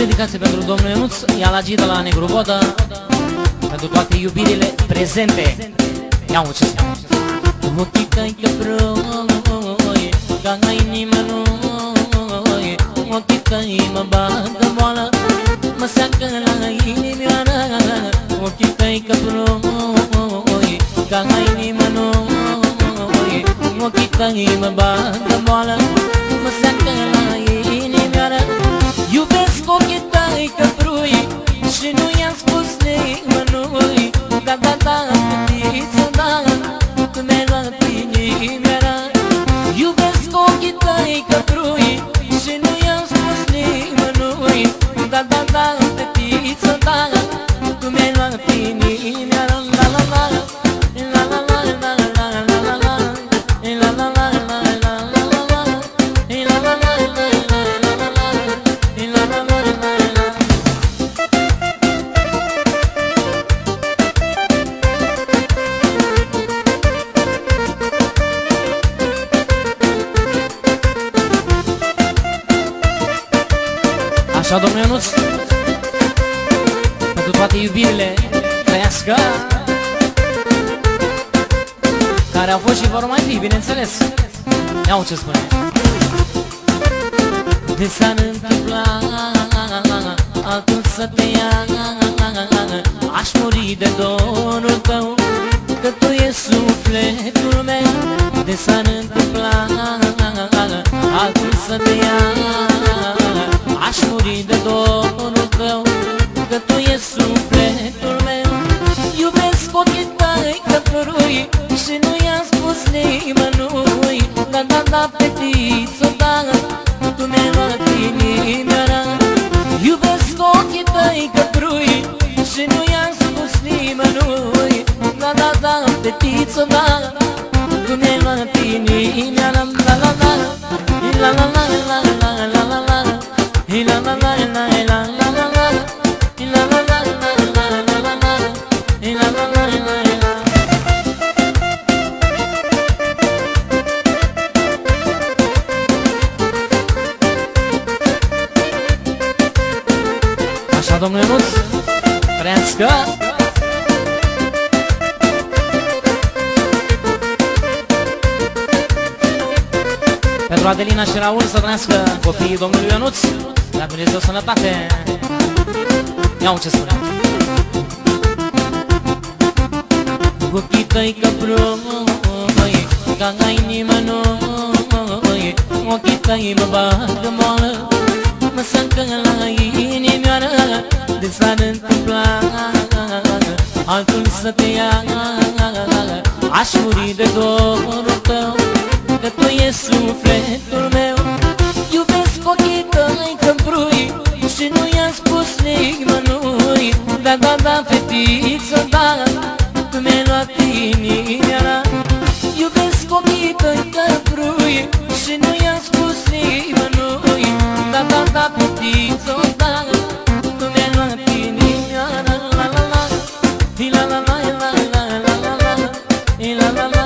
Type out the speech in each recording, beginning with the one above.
dedicație pentru domnul Ionuț, Ialagi de la Negru Vodă, pentru toate iubirile prezente. Ia-o ce spune. Ochii tăi că broi, ca inima noi, ochii tăi mă bagă boală, mă seacă la inimioară. Ochii tăi că broi, ca inima noi, ochii tăi mă bagă boală, mă seacă la inimioară. Iubesc ochii tăi că brui și nu i-am spus nimănui. Da, da, da, fetiță, da, tu mi-ai luat inimioara. Iubesc ochii tăi că brui și nu i-am spus nimănui. Da, da, da, fetiță, da, tu mi-ai luat inimioara. La, la, la, la, la, la, la, la, la, la, la, la, la, la, la. Așa, domnul Ionuț, pentru toate iubirile, trăiască, care au fost și vor mai fi, bineînțeles. Ia-o ce spune. De s-ar întâmpla altul să te ia, aș muri de dorul tău, că tu e sufletul meu. De s-ar întâmpla altul să te ia, aș muri de dorul tău, că tu e sufletul meu. Iubesc ochii tăi că brui și nu i-am spus nimănui. Da, da, da, fetiță, da, tu mi-ai luat inimioara. Iubesc ochii tăi că brui și nu i-am spus nimănui. Da, da, da, fetiță, da, tu mi-ai luat inimioara. La, la, la, la, la, la, la, la, la, la, la. La la la la la la la la la, la la la la la la la la, la la la la la. Așa, domnul Ionuț, trăiască. Pentru Adelina și Raul să trăiască copiii domnului Ionuț. La Dumnezeu sănătate. Ia-o ce spune. Ochii tăi că broi, ca inima noi, ochii tăi mă bagă moală, mă seacă la inimioară. De s-ar întâmpla altul să te ia, aș muri de dorul tău, că tu e sufletul meu. Iubesc ochii tăi că brui și nu i-am spus nimănui. Da, da, da, fetiță, da, tu mi-ai luat inimioara. Iubesc ochii tăi că brui și nu i-am spus nimănui. Da, da, da, fetiță, da, tu mi-ai luat inimioara. La, la, la, la, la, la, la, la, la, la, la, la, la, la, la.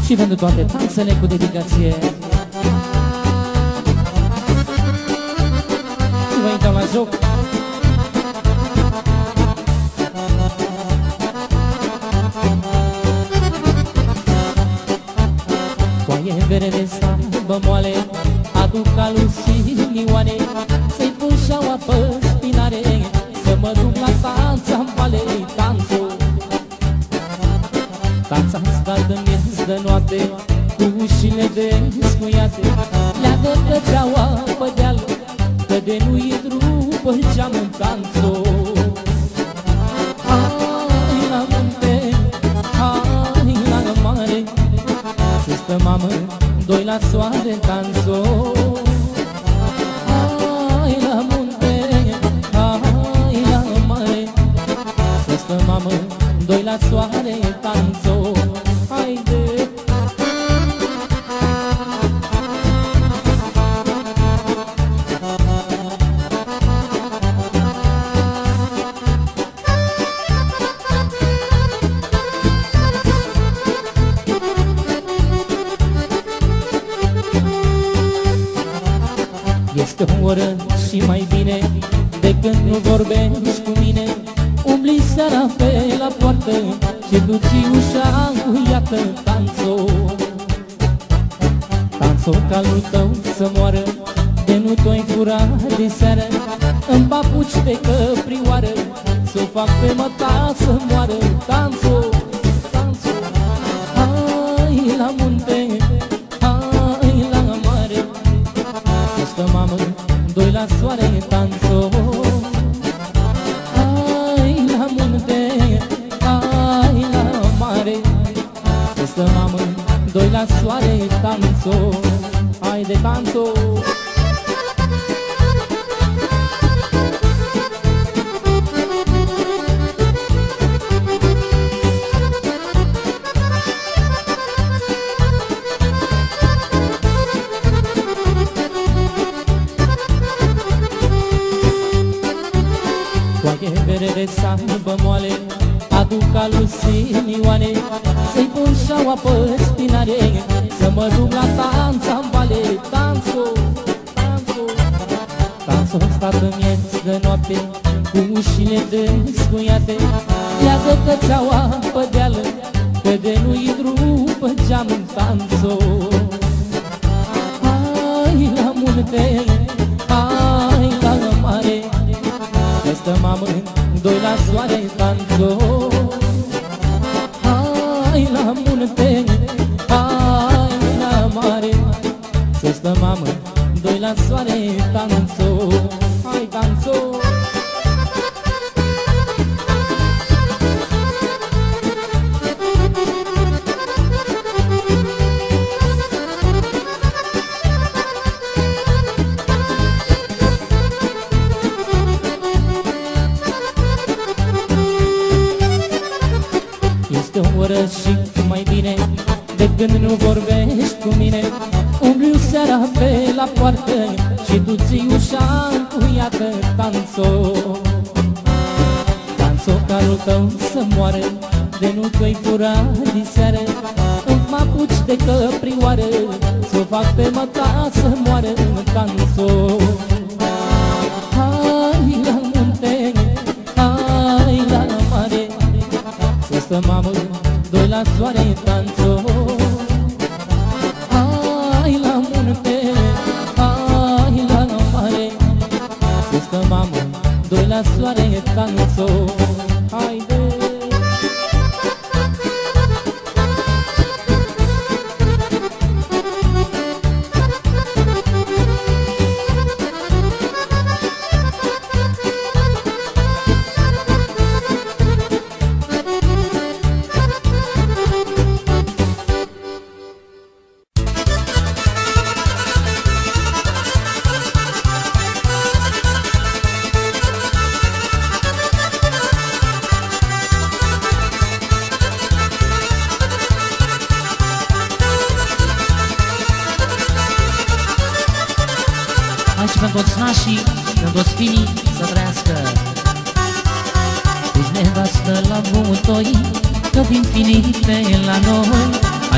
Și pentru toate tansele cu dedicație. Și vă invităm la joc. Coaie verde de sambă moale, aduc alu Silioane, să-i pun șaua pe spinare, să mă duc la tanța-n vale, tanțul. Tanța stat de miez de noapte, cu ușile descuiate, leagă cățeaua pe deal, că de nu-i drum pe geam în tanțul. Hai la munte, hai la mare, să stă mamă, doi la soare în tanțul. Hai la munte, hai la mare, să stă mamă, doi la soare în tanțul. Haide! Este o oră și mai bine de când nu vorbești cu mine. Umbli seara pe la poartă și tu ții ușa încuiată. Tanțo, tanțo, calul tău să moară, de nu te-ai furat de seară, în papuci de căprioară, să-o fac pe măta să moară. Tanțo, tanțo, hai la munte, hai la mare, să stă mamă, doi la soare. Tanțo, hai la munte, hai la mare, să stă mamă, doi la soare. Tanțo, haide tanțo. De sambă moale, aduc alu Silioane, să-i pun șaua pe spinare, să mă duc la tanța-n vale. Tanțo, tanțo, tanțo, stat în miez de noapte, cu ușile descuiate, leagă cățeaua pe deală, că de nu-i drum pe geam în tanțo. Hai la munte, hai la mare, să stă mamă, doi la soare. Tanțo, hai la munte, hai la mare, să stă mamă, doi la soare. Tanțo, hai tanțo. Este o oră și mai bine de când nu vorbești cu mine. Umbliu seara pe la poartă și tu ții ușa încuiată. Tanțo, tanțo, calul tău să moară, de nu te-ai furat diseară, în papuci de căprioară, s-o fac pe măta să moară. Tanțo, hai la munte, hai la mare, să stă mamă, doi la soare. Tanțo, hai la munte, hai la mare, să stă mamă, doi la soare. Tanțo, haide! Și pentru toți nașii, pentru toți finii, să trăiască. Ești nevastă la butoi, că vin finii pe la noi.